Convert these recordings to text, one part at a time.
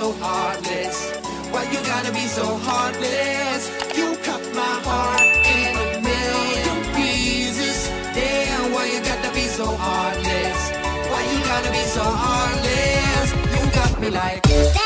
so heartless? Why you gotta be so heartless? You cut my heart in a million pieces. Damn, why you gotta be so heartless? Why you gotta be so heartless? You got me like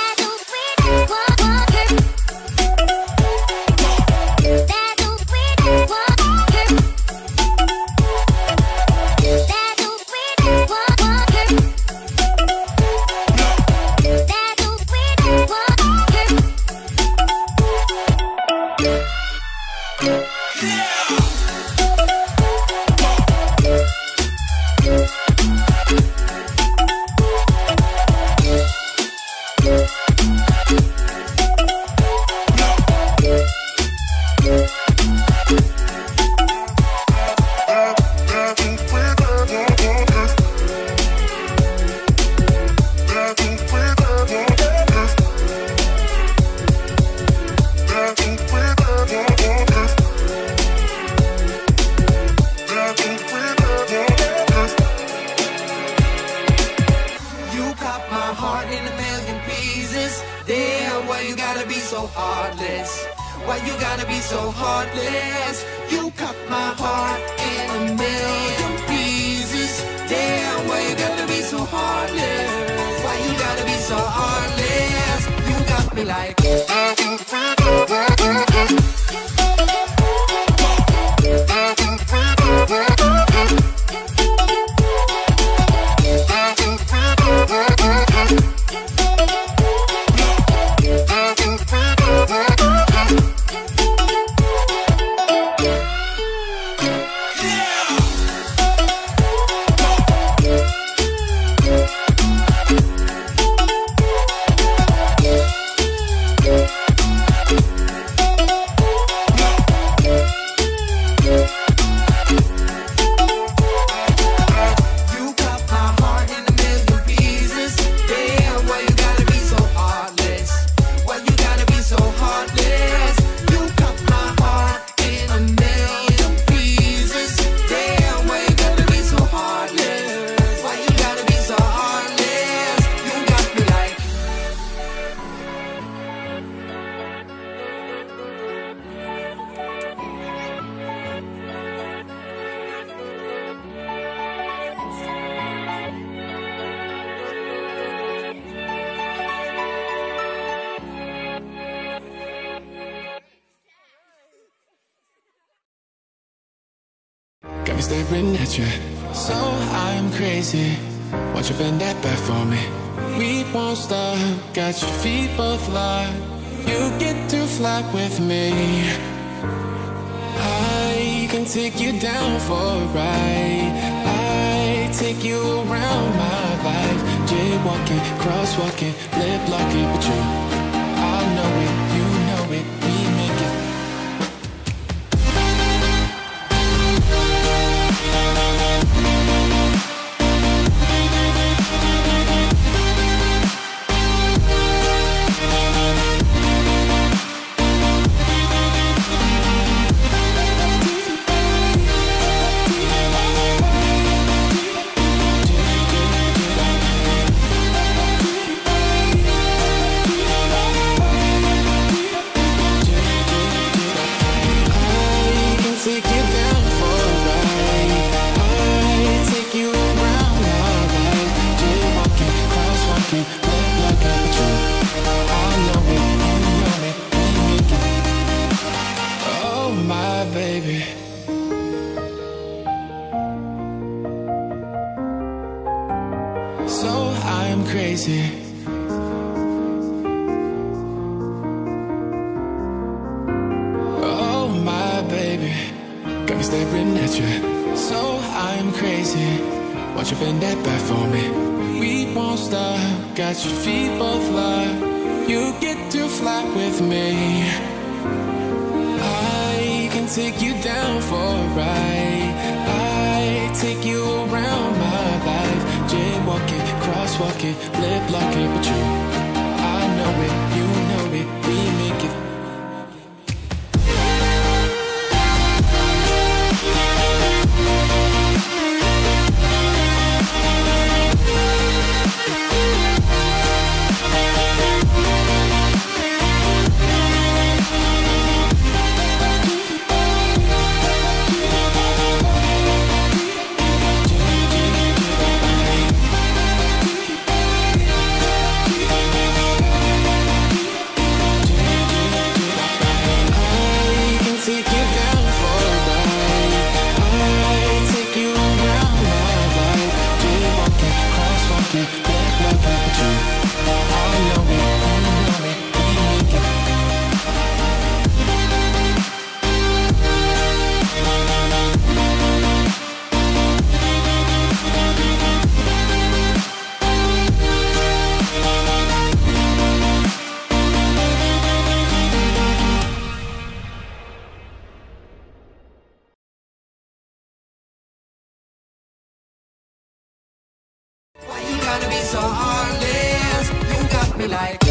staring at you, so I'm crazy. Won't you bend that back for me? We won't stop, got your feet both locked. You get to fly with me. I can take you down for a ride. I take you around my life. Jaywalking, crosswalking, lip locking, but you, I know it, you know it, we make it. Got your feet both locked. You get to fly with me. I can take you down for a ride. I take you around my life. Jaywalking, crosswalking, lip locking, but you, I know it, you know it, we make it. gotta be so heartless? You got me like